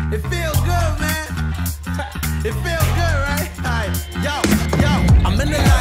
It feels good, man. It feels good, right? All right. Yo, I'm in the light.